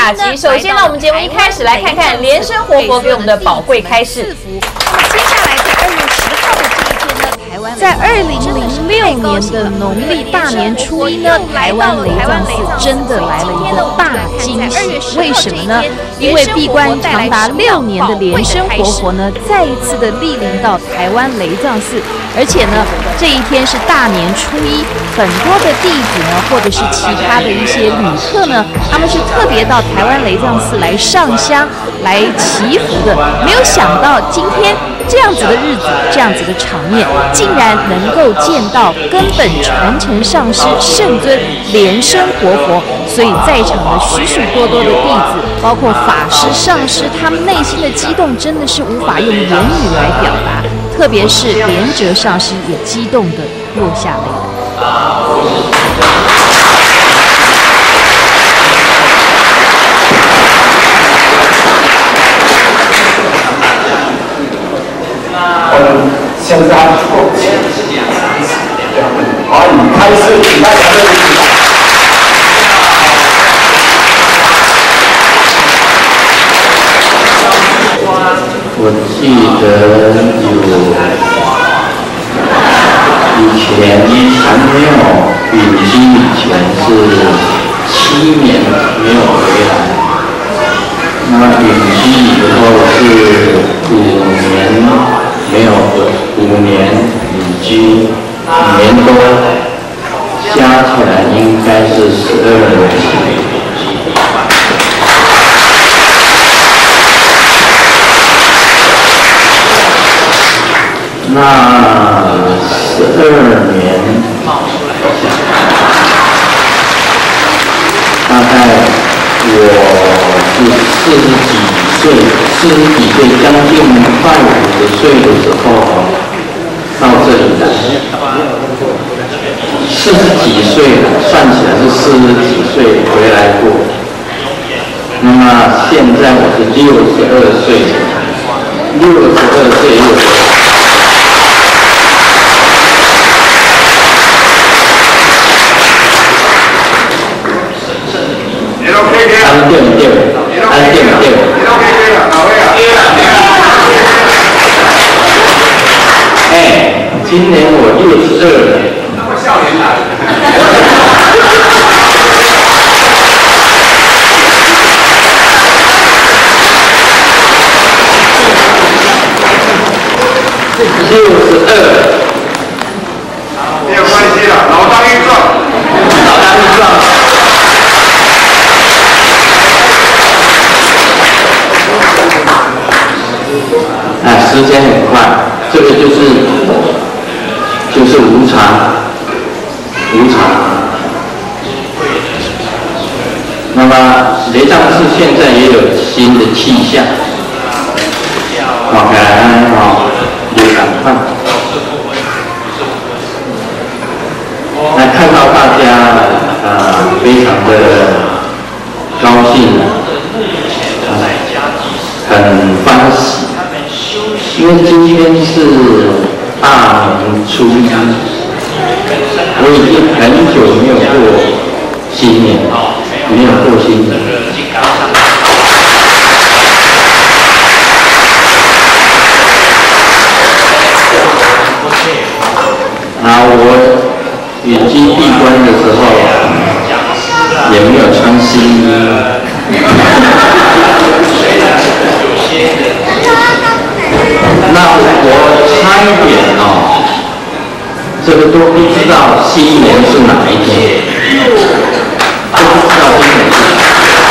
下集。首先呢，我们节目一开始来看看莲生活佛给我们的宝贵开示。 那么接下来在2月10号的这一天呢，台湾在2006年的农历大年初一呢，台湾雷藏寺真的来了一个大惊喜。为什么呢？因为闭关长达6年的莲生活佛呢，再一次的莅临到台湾雷藏寺，而且呢，这一天是大年初一，很多的弟子呢，或者是其他的一些旅客呢，他们是特别到台湾雷藏寺来上香、来祈福的。没有想到今天这样子的日子，这样子的场面，竟然能够见到根本传承上师圣尊莲生活佛，所以在场的许许多多的弟子，包括法师、上师，他们内心的激动真的是无法用言语来表达，特别是莲哲上师也激动的落下泪来。 现在好，你开始，请大家认真听。 我记得以前还没有允基以前是7年没有回来，那允基以后是5年。没有5年已经5年多，加起来应该是12年。那12年，大概我是40几岁，将近快50岁的时候到这里来，40几岁了，算起来是40几岁回来过。那么现在我是62岁，62岁又回来。安定。今年我62了。我笑脸来。62。没有关系了，老当益壮。时间很快，这个就是无常。那么雷藏寺现在也有新的气象，OK， 有赶快。那看到大家非常的高兴，很欢喜。因为今天是大年初一，我已经很久没有过新年，没有过新年。我远经闭关的时候，也没有穿新衣。那我差一点这个都不知道新年是哪一天，都不知道新年是哪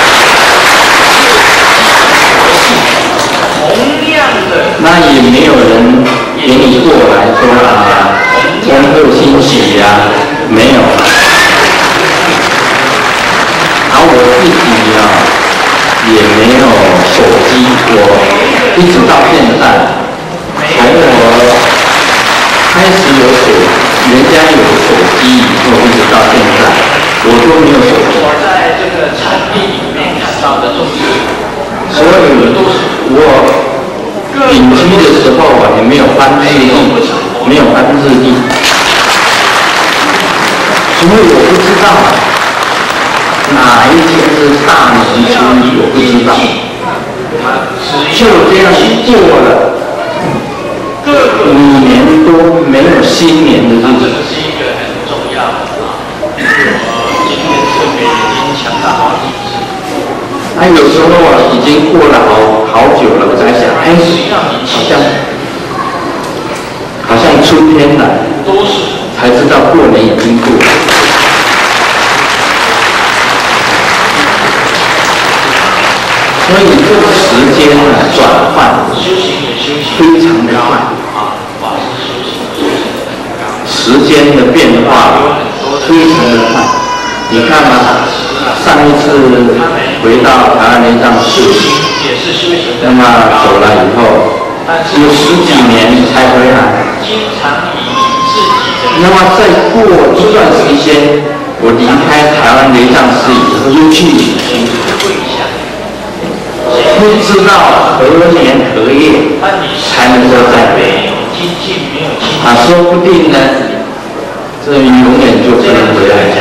一天。那也没有人给你过来说恭贺新喜呀，没有。我自己也没有手机，我一直到现在。从我开始有人家有手机以后，一直到现在，我都没有手机。我在这个产品里面看到的都是，所以我隐居的时候也没有翻日历，没有翻日历，所以我不知道哪一天是大年初一，我不知道。就这样过了5年多，没有新年的日子。 这是一个很重要的今天特别已经强调好几次。 有时候已经过了好久了，我才想，好像春天来，才知道过年已经过了。所以这个时间转换非常的快，时间的变化非常的快。你看嘛，上一次回到台湾联葬寺，那么走了以后，有10几年才回来。那么再过一段时间，我离开台湾联葬寺以后又去旅行，不知道何年何月才能够再回。说不定呢，这永远就不能回来。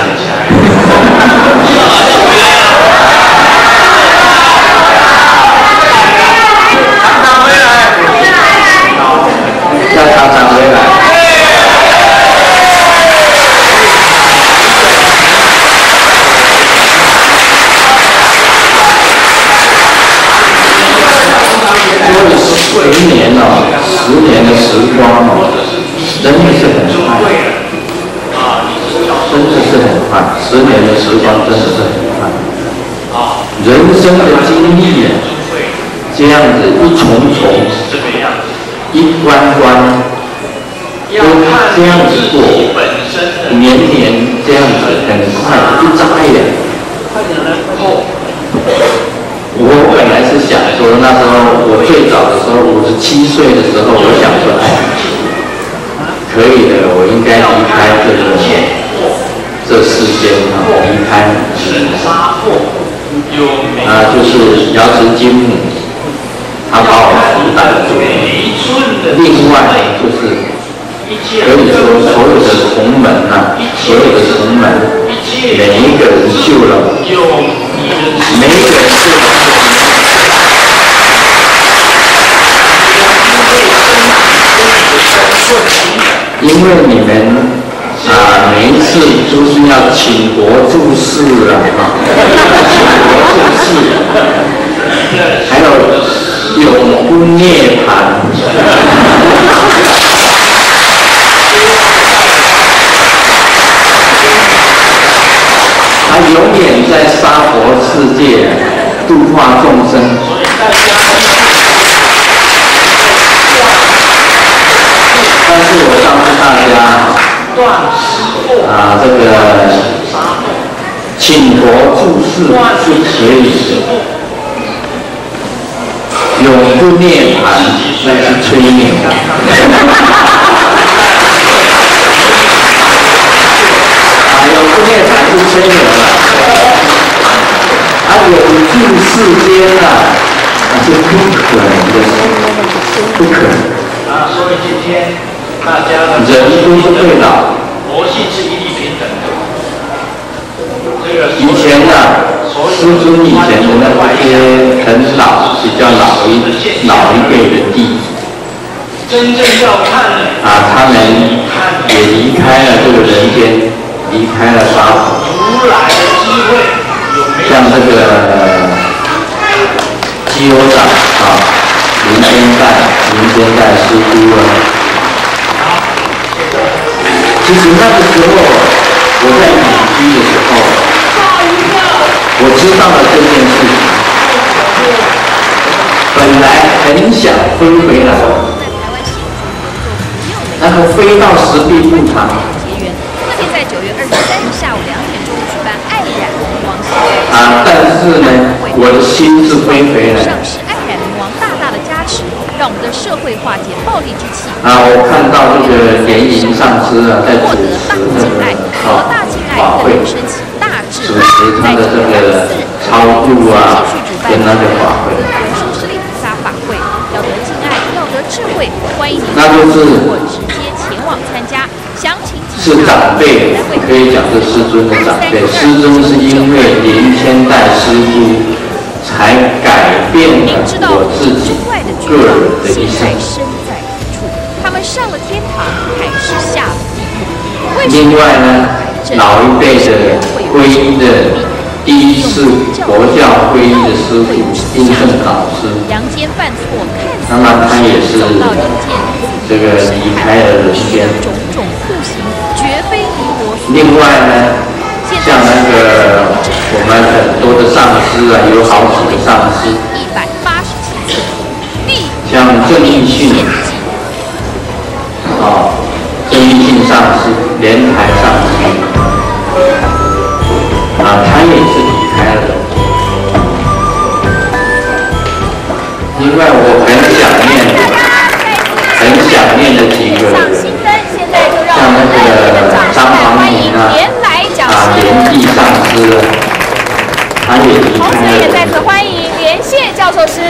要常常回来。10年的时光真的是很快，真的是很快，10年的时光真的是很快。人生的经历这样子一重重，一关关，都这样子过，年年这样子很快，一眨眼。我本来是想说，那时候我最早的时候57岁的时候，我想说，可以的，我应该离开这世间离开就是瑶池金母，他把我辅导住。另外就是可以说所有的同门所有的同门，每一个人救了我，每一个人救了我。因为你们每一次都是要请国住世请国住世，还有永不涅槃。他永远在娑婆世界度化众生。但是我告诉大家，这个请佛住世是可以的，永不涅槃那是催眠。永不涅槃是催眠了，永住世间那是不可能的事，不可能。 所以今天大家人都是会老， 佛性是一律平等的。 以前师尊以前的那些很老、比较老一辈的弟子， 真正要看他们也离开了这个人间，离开了娑婆。 如来的智慧有没有？ 像这个基友长民间代师姑其实那个时候我在隐居的时候，我知道了这件事情，本来很想飞回来，然后飞到石壁步堂。 特别在9月23日下午2点钟举办爱染龙王系但是呢，我的心是飞回来。 上是爱染龙王大大的加持，让我们的社会化解暴力之气。 我看到这个莲盈上师在主持这个法会，主持他的这个超度跟那个法会。 文殊师利菩萨法会，要得敬爱，要得智慧，欢迎您那就是或直接前往参加，详情。 是长辈，可以讲是师尊的长辈。师尊是因为连千代师祖，才改变了我自己个人的一生。 他们上了天堂还是下了地狱？ 另外呢，老一辈的皈依的第一次佛教皈依的师父印圣导师， 阳间犯错， 那么他也是这个离开了人间。 种种酷刑绝非你我所。 另外呢，像那个我们很多的上师啊，有好几个上师 187次， 像郑义信郑义信上师、莲台上师他也是离开了。另外我很想念的几个人，像那个张黄明莲地上师他也离开了。 同时也再次欢迎连谢教授师。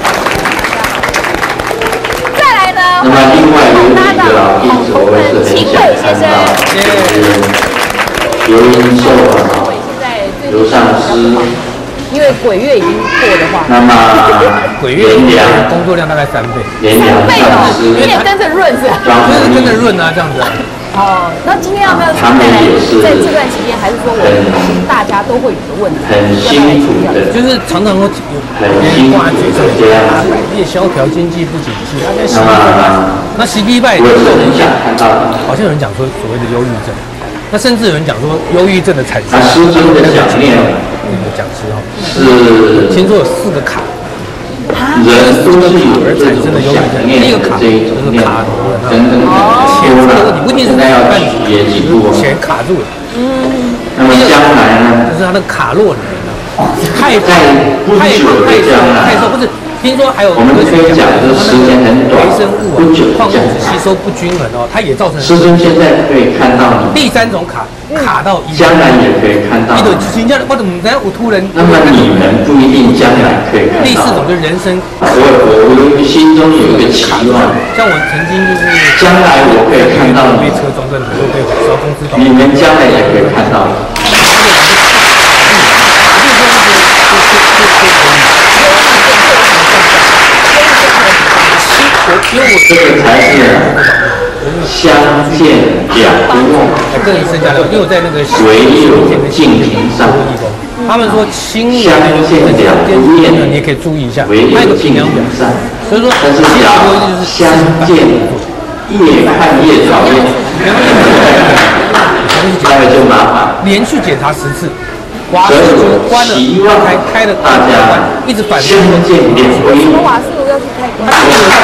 再来呢， 那么另外有几个老弟子我也是很想看到，就是刘英寿刘上师。 因为鬼月已经过的话， 那么鬼月工作量大概3倍， 连梁上师， 你也跟着润是吧？ 就是跟着润啊，这样子。 哦，那今天要不要他们也是在这段期间，还是说我们大家都会有的问题， 很辛苦的， 就是常常会很辛苦的这样子。 夜萧条，经济不景气，大家洗那么那洗礼拜， 我是很想看到， 好像有人讲说所谓的忧郁症，那甚至有人讲说忧郁症的产生， 师尊的想念讲师是听说有4个卡。 人都是有这种想念的这一种念头，等等修了，现在要也几步钱卡住了。 那么将来呢？ 就是他的卡落了，太在不久的将来， 不是听说还有我们可以讲这时间很短， 微生物不久矿物质吸收不均衡它也造成。 师尊现在可以看到你。 第3种卡到将来也可以看到。 我突然。 那么你们不一定将来可以看到。 第4种就是人生。 我心中有一个期望。 像我曾经就是。 将来我可以看到你。 被车撞在很多被火烧公司。 你们将来也可以看到。这个才是相见两不忘， 更深加了，因为我在那个唯有敬亭上， 他们说亲人相见两不厌， 你也可以注意一下， 唯有敬亭上。 所以说， 但是要相见越看越讨厌，那个就麻烦。 连续检查10次。 所以我希望大家一直反相见两不厌。 瓦斯炉要去开工。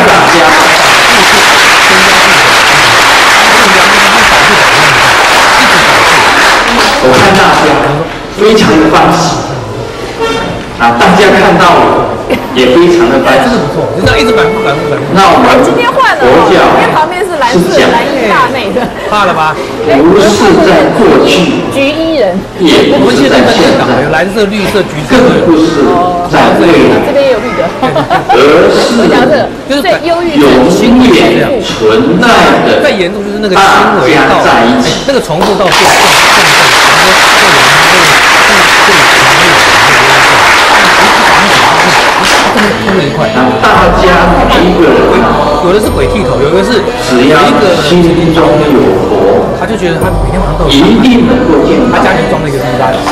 我看大家非常的欢喜大家看到我也非常的欢喜， 这个不错，就这样一直反复。 那我们今天换了，因为旁边是蓝色蓝衣大妹的， 怕了吧？ 不是在过去， 橘衣人， 也不是在现在， 有蓝色、绿色、橘色， 更不是在未来， 这边也有绿的， 而是就是忧郁永远存在的， 再严重就是那个大家在一起， 那个重复到最大家每一个人， 有的是鬼剃头，有的是只要心中有佛， 他就觉得他每天晚上都有一定能够见到。 他家里装了一个地拉，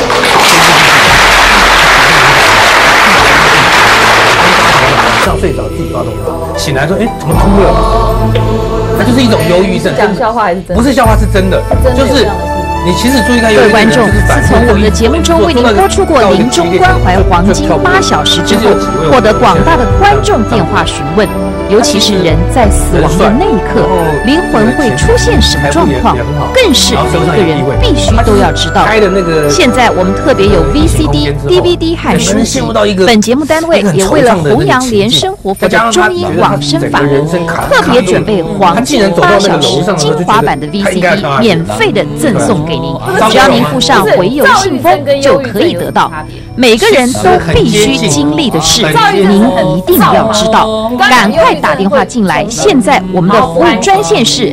上睡着自己发动了，醒来说怎么哭了？那就是一种忧郁症。 讲笑话还是真的？ 不是笑话，是真的，就是你其实注意看， 各位观众，自从我们的节目中为您播出过临终关怀黄金8小时之后，获得广大的观众电话询问，尤其是人在死亡的那一刻，灵魂会出现什么状况，更是每个人必须都要知道。现在我们特别有 VCD、DVD 和书籍。本节目单位也为了弘扬莲生活佛的中医往生法门，特别准备黄金8小时精华版的 VCD，免费的赠送。 给您，只要您附上回邮信封就可以得到。每个人都必须经历的事，您一定要知道。赶快打电话进来，现在我们的服务专线是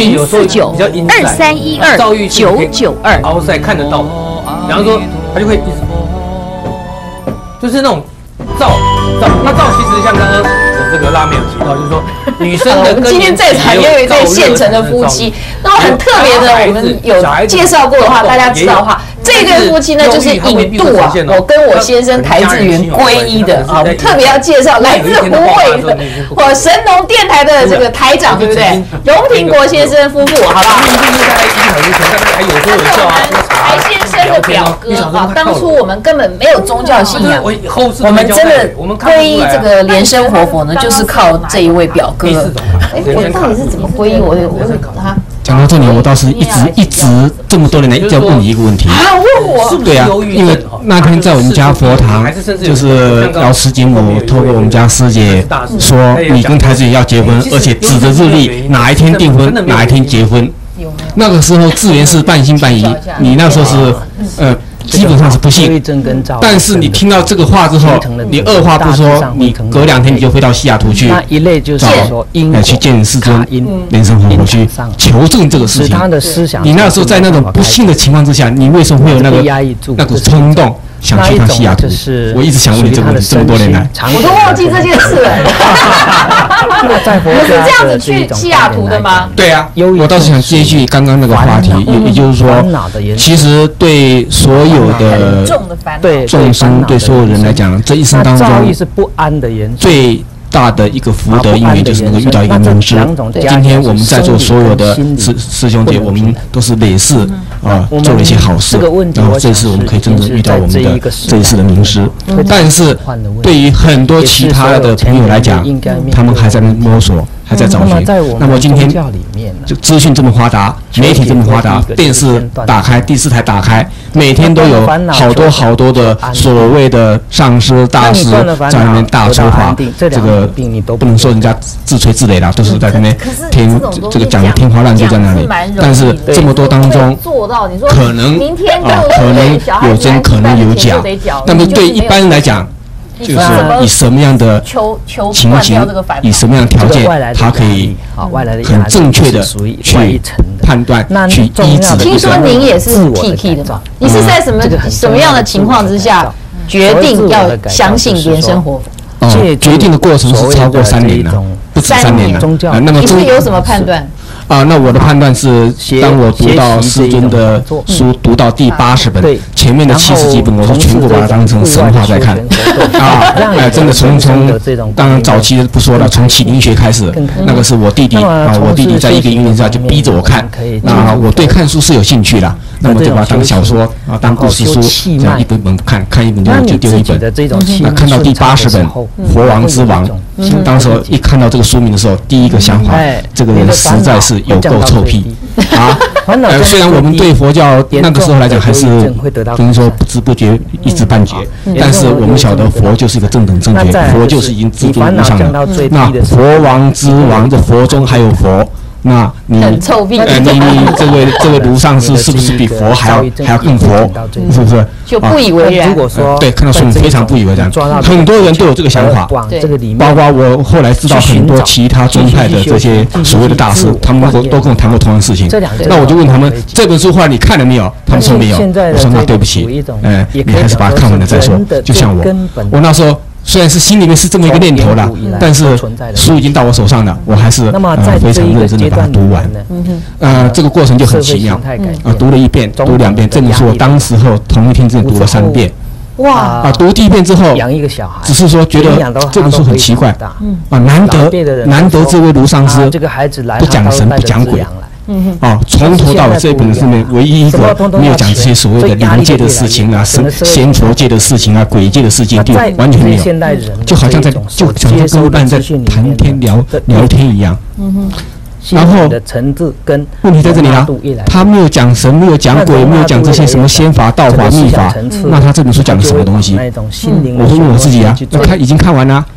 049-2312-992。 奥赛看得到，然后说他就会一直，就是那种照，那照其实像刚刚这个拉面有提到，就是说女生的。 我们今天在场也有一对现成的夫妻，那很特别的，我们有介绍过的话，大家知道的话。这对夫妻呢，就是引渡啊，我跟我先生台志源皈依的啊，我们特别要介绍来自湖北的我神农电台的这个台长，对不对？荣平国先生夫妇，好不好？台先生的表哥啊，当初我们根本没有宗教信仰，我们真的皈依这个莲生活佛呢，就是靠这一位表哥。我到底是怎么皈依？我他。 讲到这里，我倒是一直这么多年来一直要问你一个问题。 问我？ 对啊，因为那天在我们家佛堂，就是老师节目透过我们家师姐说你跟台志远要结婚，而且指着日历哪一天订婚，哪一天结婚。那个时候志源是半信半疑，你那时候是基本上是不信，但是你听到这个话之后，你二话不说，你隔2天你就飞到西雅图去去见世尊莲生活佛去求证这个事情。你那时候在那种不信的情况之下，你为什么会有那股冲动想去趟西雅图？我一直想问你这个问题，这么多年来， 我都忘记这件事了。你是这样子去西雅图的吗？ 对啊，我倒是想接续刚刚那个话题，也就是说，其实对所有的众生，对所有人来讲，这一生当中最大的一个福德因缘就是能够遇到一个名师。今天我们在座所有的师兄姐，我们都是累世做了一些好事，然后这次我们可以真正遇到我们的这一世的名师。但是对于很多其他的朋友来讲，他们还在摸索，还在找寻。那么今天就资讯这么发达，媒体这么发达，电视打开，第4台打开，每天都有好多的所谓的上师大师在那边大说法，这个不能说人家自吹自擂啦，都是在那边这个讲的天花乱坠在那里。但是这么多当中，可能有真，可能有假。那么对一般人来讲，就是以什么样的情形，以什么样的条件，他可以很正确的去判断、去医治。 听说您也是 PK 的吧？你是在什么样的情况之下决定要相信莲生活佛？ 决定的过程是超过3年了，不止3年了。那么你是有什么判断？ 那我的判断是，当我读到师尊的书，读到第80本，前面的70几本，我是全部把它当成神话在看。真的从当然早期不说了，从启灵学开始，那个是我弟弟我弟弟在一个因缘下就逼着我看，那我对看书是有兴趣的，那么就把它当小说当故事书，这样一本本看一本就丢一本。那看到第80本《佛王之王》，当时一看到这个书名的时候，第一个想法，这个人实在是有够臭屁啊！虽然我们对佛教那个时候来讲还是等于说不知不觉一知半解，但是我们晓得佛就是一个正等正觉，佛就是已经自度无上了。那佛王之王的佛中还有佛，那你很臭屁， 你这位卢上师是不是比佛还要更佛？是不是？ 就不以为然。 对，看到书非常不以为然。很多人都有这个想法，包括我后来知道很多其他宗派的这些所谓的大师，他们都跟我谈过同样的事情。那我就问他们，这本书后来你看了没有？他们说没有。我说那对不起，你还是把它看完了再说。就像我那时候。虽然是心里面是这么一个念头啦，但是书已经到我手上了，我还是非常认真的把它读完。这个过程就很奇妙。读了1遍，读2遍，这本书我当时候同一天只读了3遍。哇！读第1遍之后，只是说觉得这本书很奇怪。难得这位卢上师不讲神不讲鬼。从头到尾这一本书里面唯一一个没有讲这些所谓的灵界的事情啊、仙佛界的事情啊、鬼界的事情，就完全没有，就好像跟一般人在谈天聊天一样。然后问题在这里啦，他没有讲神，没有讲鬼，没有讲这些什么仙法、道法、秘法，那他这本书讲的什么东西？我会问我自己啊，他已经看完了，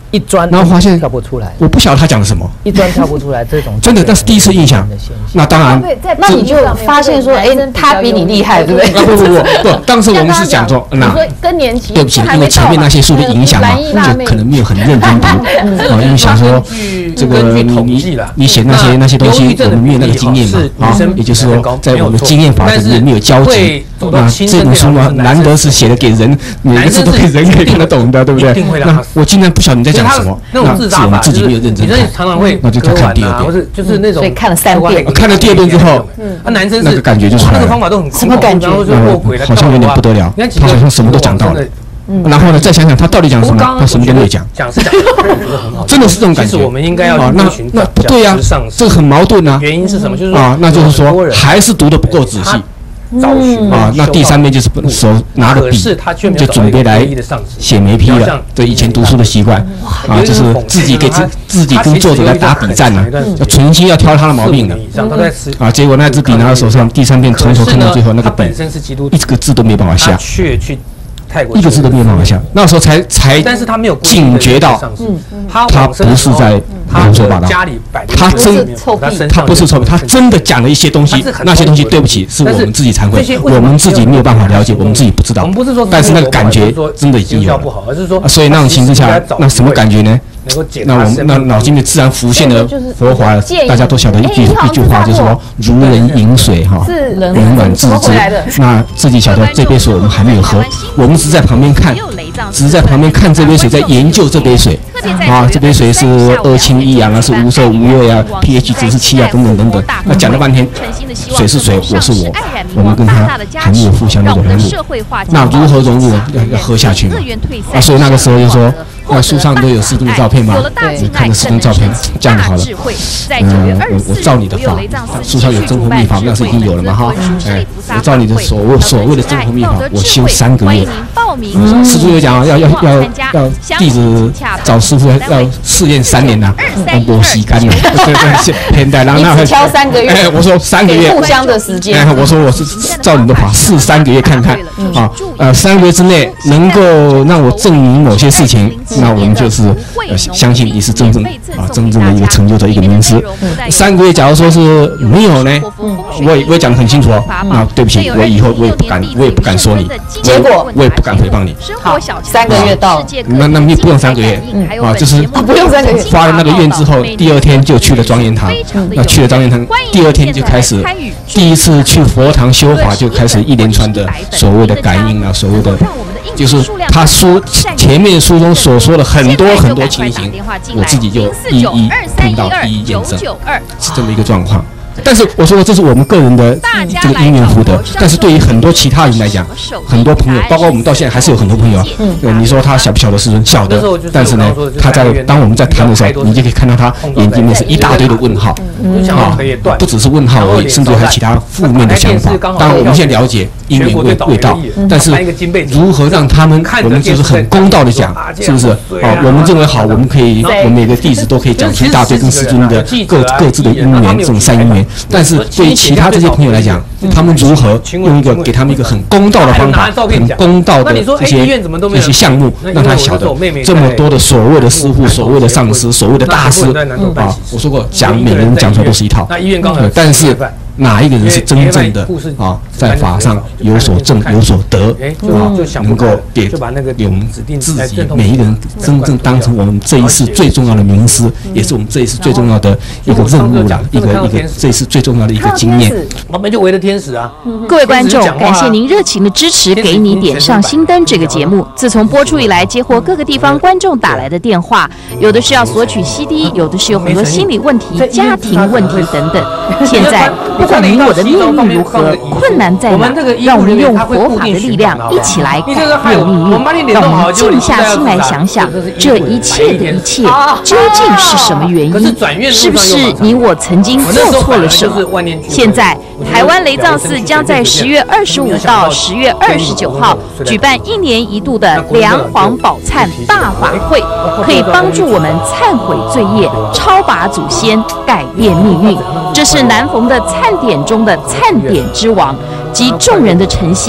一砖， 然后发现跳不出来， 我不晓得他讲的什么， 一砖跳不出来这种真的，那是第一次印象。那当然， 那你就发现说，哎，他比你厉害，对不对？不，当时我们是讲说，那更年期， 对不起，因为前面那些书的影响嘛，就可能没有很认真读啊，因为想说这个你写那些东西，我们没有那个经验嘛啊，也就是说，在我们经验法里面没有交集。那这本书嘛，难得是写的给人，每个字都给人可以看得懂的，对不对？那我竟然不晓得你在讲什么，那是我们自己没有认真看，那就再看第二遍， 就是那种，所以看了3遍， 看了第2遍之后， 男生那个感觉就出来了， 那个方法都很什么感觉？ 好像有点不得了，他好像什么都讲到了。然后呢，再想想他到底讲什么，他什么都没有讲，真的是这种感觉。 我们应该要啊，那不对呀，这个很矛盾啊。 原因是什么？就是啊，那就是说还是读得不够仔细。啊，那第3遍就是手拿着笔就准备来写眉批了。对，以前读书的习惯啊，就是自己跟作者来打笔战呢，要存心要挑他的毛病的。啊，结果那支笔拿到手上，第3遍从头看到最后，那个笔一个字都没办法下。一个字都没有办法下，那时候才但是他没有警觉到，他不是在胡说八道，他不是臭屁，他真的讲了一些东西，那些东西对不起，是我们自己惭愧，我们自己没有办法了解，我们自己不知道，但是那个感觉真的已经有了，所以那种情况下，那什么感觉呢？那我们那脑筋里自然浮现的佛法，大家都晓得一句话，就是说如人饮水哈，冷暖自知。那自己晓得这杯水我们还没有喝，我们只在旁边看，这杯水，在研究这杯水啊，这杯水是2氢1氧啊，是无色无味啊 ，pH 值是7啊，等等等等。那讲了半天，水是水，我是我们跟他还没有互相那种融入，那如何融入？要喝下去嘛。啊，所以那个时候就说。那书上都有师徒的照片吗？你看着师徒照片，这样就好了。我照你的法，书上有真红秘法，那是已经有了嘛哈。我照你的所谓的真红秘法，我修3个月。师傅有讲要弟子找师傅要试验3年呐，我吸干了，对，偏带，然后那挑3个月。 我说3个月， 互相的时间。 我说我是照你的法试3个月看看啊，3个月之内能够让我证明某些事情。那我们就是相信你是真正的一个成就的一个名师。3个月，假如说是没有呢，我也讲得很清楚哦。那对不起，我以后我也不敢说你， 结果我也不敢诽谤你。 好，3个月到了， 那你不用3个月啊，就是不用3个月。 发了那个愿之后，第2天就去了庄严堂。那去了庄严堂，第2天就开始第一次去佛堂修法，就开始一连串的所谓的感应啊，所谓的。就是他前面书中所说的很多情形，我自己就一一听到，一一验证，是这么一个状况。但是我说这是我们个人的这个因缘福德，但是对于很多其他人来讲，很多朋友，包括我们到现在还是有很多朋友啊。你说他晓不晓得师尊？晓得，但是呢，当我们在谈的时候，你就可以看到他眼睛里面是一大堆的问号啊，不只是问号而已，甚至还有其他负面的想法。当然我们现在了解因缘未到，但是如何让他们，我们就是很公道的讲，是不是啊？我们认为好，我们每个弟子都可以讲出一大堆跟师尊的各自的因缘，这种善因缘。但是对于其他这些朋友来讲，他们如何用给他们一个很公道的方法，很公道的这些项目，让他晓得这么多的所谓的师父、所谓的上师、所谓的大师啊，我说过，每个人讲出来都是一套，但是。哪一个人是真正的啊，在法上有所证有所得啊，能够给我们自己每一个人真正当成我们这一世最重要的名师，也是我们这一世最重要的一个任务啦，一个这一世最重要的一个经验。 我们就围着天使啊！ 各位观众，感谢您热情的支持，给你点上心灯这个节目。自从播出以来，接获各个地方观众打来的电话，有的是要索取 CD， 有的是有很多心理问题、家庭问题等等。现在。不管你我的命运如何，困难在哪，让我们用佛法的力量一起来改变命运。让我们静下心来想想，这一切的一切究竟是什么原因？是不是你我曾经做错了什么？现在台湾雷藏寺将在10月25到10月29号举办1年1度的梁皇宝忏大法会，可以帮助我们忏悔罪业、超拔祖先、改变命运。这是南逢的忏典中的忏典之王，集众人的诚心，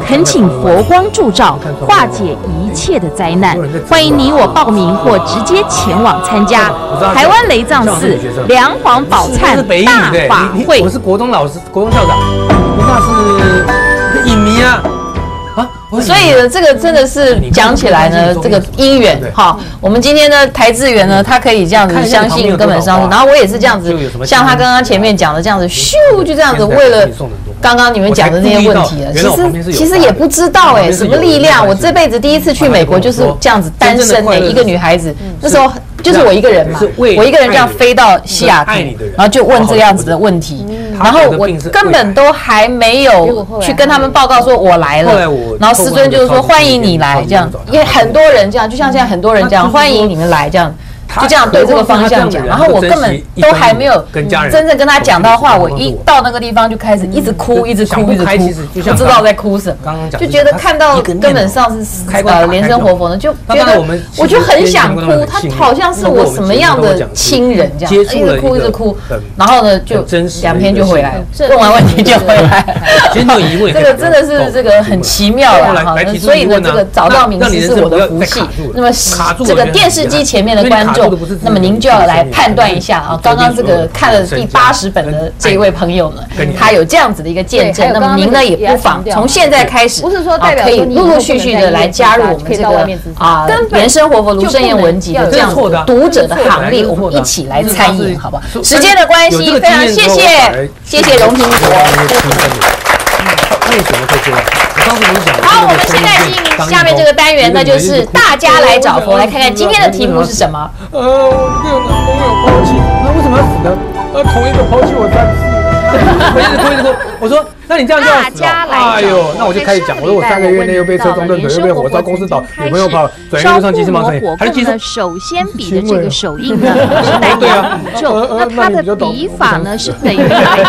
恳请佛光助照，化解一切的灾难。欢迎你我报名或直接前往参加台湾雷藏寺梁皇宝忏大法会。 我是国中老师，国中校长，我那是影迷啊。 所以呢，这个真的是讲起来呢，这个因缘哈。我们今天呢，台智源呢，他可以这样子相信根本上，然后我也是这样子，像他刚刚前面讲的这样子，咻就这样子，为了刚刚你们讲的那些问题了，其实也不知道哎，什么力量。我这辈子第一次去美国就是这样子，单身的一个女孩子，那时候就是我一个人嘛，我一个人这样飞到西雅图，然后就问这样子的问题。然后我根本都还没有去跟他们报告说我来了，然后师尊就是说欢迎你来这样，因为很多人这样，就像现在很多人这样欢迎你们来这样，就这样对这个方向讲。然后我根本都还没有真正跟他讲到话，我一到那个地方就开始一直哭，一直哭，一直哭，不知道在哭什么，就觉得看到根本上是莲生活佛呢，就觉得我就很想哭，他好像是我什么样的亲人这样，一直哭一直哭，然后呢就2天就回来了，问完问题就回来了。这个真的是这个很奇妙了哈，所以呢这个找到名师是我的福气。那么这个电视机前面的观众，那么您就要来判断一下啊，刚刚这个看了第80本的这一位朋友呢，他有这样子的一个见证，那么您呢也不妨从现在开始，可以陆陆续续的来加入我们这个莲生活佛卢胜彦文集的这样读者的行列，我们一起来参与，好不好？时间的关系，非常谢谢荣平国。 为什么会这样？ 好，我们现在进行下面这个单元呢，就是大家来找佛，来看看今天的题目是什么。 我被我男朋友抛弃，那为什么要死呢？同一个抛弃我3次。我一直哭，我说那你这样就要死了。哎呦，那我就开始讲，我说我3个月内又被车撞断腿，又被火烧，公司倒，女朋友跑，转运路上急事忙成，还是急事。 首先笔的这个手印呢是代表宇宙，那它的笔法呢是等于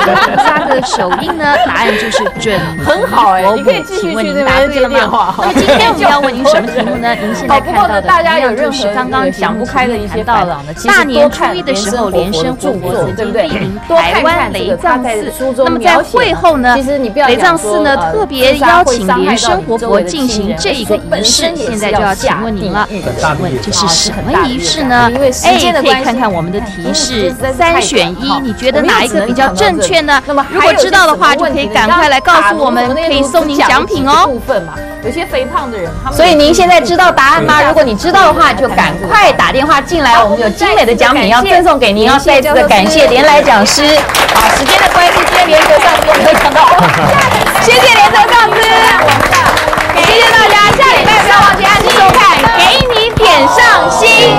3个手印呢，答案就是准。 很好哎，你可以继续去那边接电话。 那么今天我们要问您什么题目呢？您现在看到的大家有任何刚刚想不开的一些烦恼呢？ 大年初一的时候，莲生活佛曾经莅临台湾雷藏寺。那么在会后呢，雷藏寺呢特别邀请莲生活佛进行这一个仪式。现在就要请问您了，请问这是什么仪式呢？可以看看我们的提示，3选1，你觉得哪一个比较正确呢？如果知道的话，就可以赶快来告诉我们，可以送您奖品哦。 有些肥胖的人，所以您现在知道答案吗？如果你知道的话，就赶快打电话进来，我们有精美的奖品要赠送给您哦。再次的感谢莲来讲师。好，时间的关系，今天莲德上师没有讲到，谢谢莲德上师，谢谢大家，下礼拜不要忘记按时收看，给你点上心。